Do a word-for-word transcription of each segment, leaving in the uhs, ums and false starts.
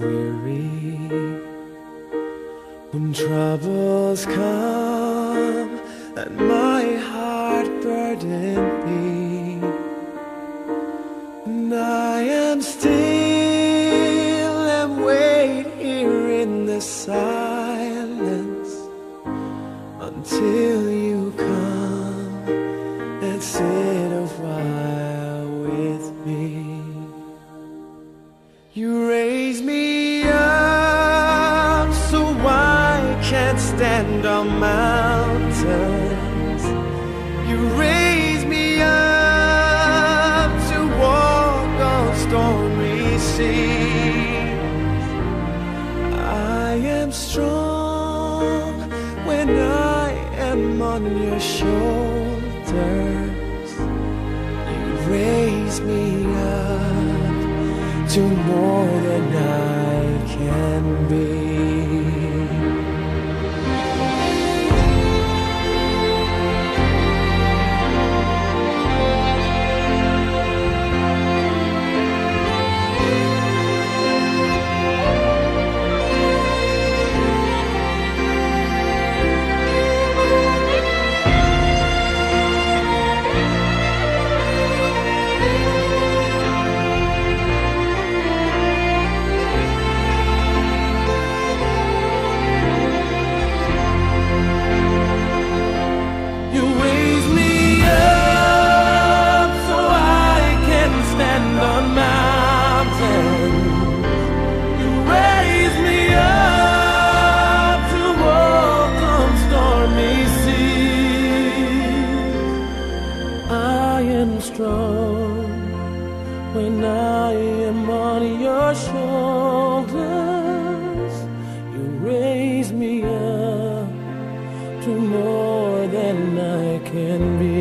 weary, when troubles come and my heart burden be, and I am still and wait here in the silence until you come and sit a while with me. You raise me up so I can't stand on mountains. You raise me up to walk on stormy seas. I am strong when I am on your shoulders. You raise me up to more than I can be. Strong when I am on your shoulders. You raise me up to more than I can be.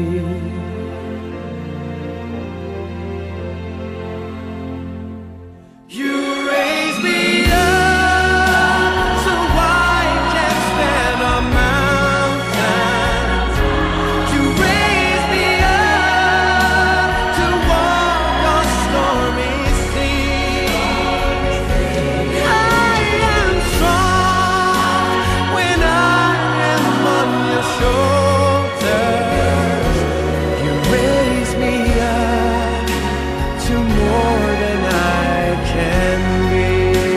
You raise me up so I can stand on mountains. You raise me up to walk on stormy seas. I am strong when I am on your shoulders. You raise me up to more than I can be.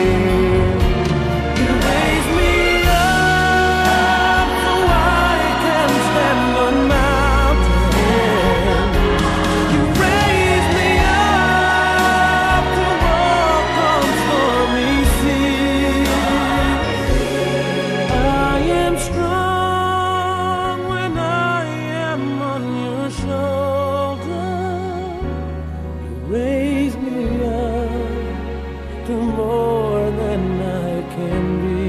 You raise me up so I can stand on mountains. You raise me up to walk on stormy seas. I am strong when I am on your shoulder. You raise me up to more than I can be.